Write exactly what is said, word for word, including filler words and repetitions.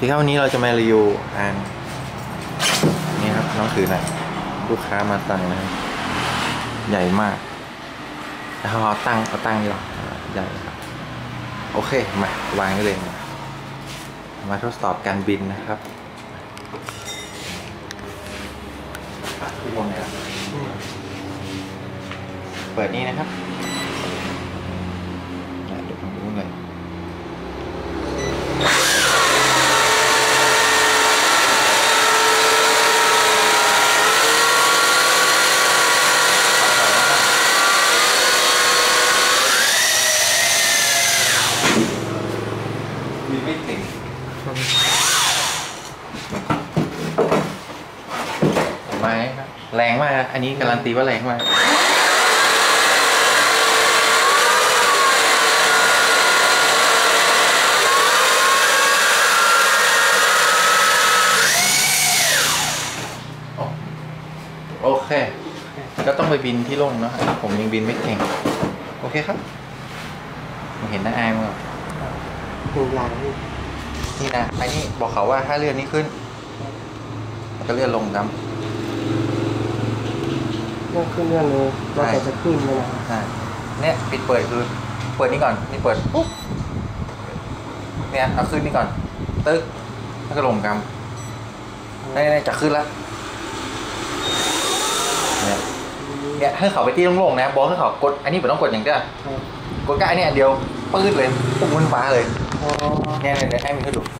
ที่ครับวันนี้เราจะมารีวิวอ่านนี่ครับน้องถือหน่อยลูกค้ามาสั่งนะใหญ่มากแล้วเอาตั้งเอาตั้งดีกว่าใหญ่ครับโอเคมาวางได้เลยมามาทดสอบการบินนะครับที่บนเนี่ยเปิดนี่นะครับดูตรงนู้นเลยมีไม่ถึงไม้ครับแรงมากอันนี้การันตีว่าแรงมากโอเคก็ต้องไปบินที่โล่งเนาะผมยังบินไม่เก่งโอเคครับเห็นหน้าอายมั้งดูหลังนี่นะไอ้นี่บอกเขาว่าถ้าเลื่อนนี้ขึ้นแล้วก็เลื่อนลงครับเลื่อนขึ้นเลื่อนเลยเราแต่จะขึ้นเลยนะเนี่ยปิดเปิดคือเปิดนี่ก่อนนี่เปิดปุ๊บเนี่ยเอาขึ้นนี่ก่อนตึ๊กแล้วก็ลงครับนี่จะขึ้นแล้วเนี่ยเนี่ยให้เขาไปที่โล่งๆนะบอกให้เขากดอันนี้ไม่ต้องกดอย่างเดียวกดก้านี่อันเดียวปื้ดเลยปุ๊บบนฟ้าเลยเนี่ยเนี่ยให้มีให้ดู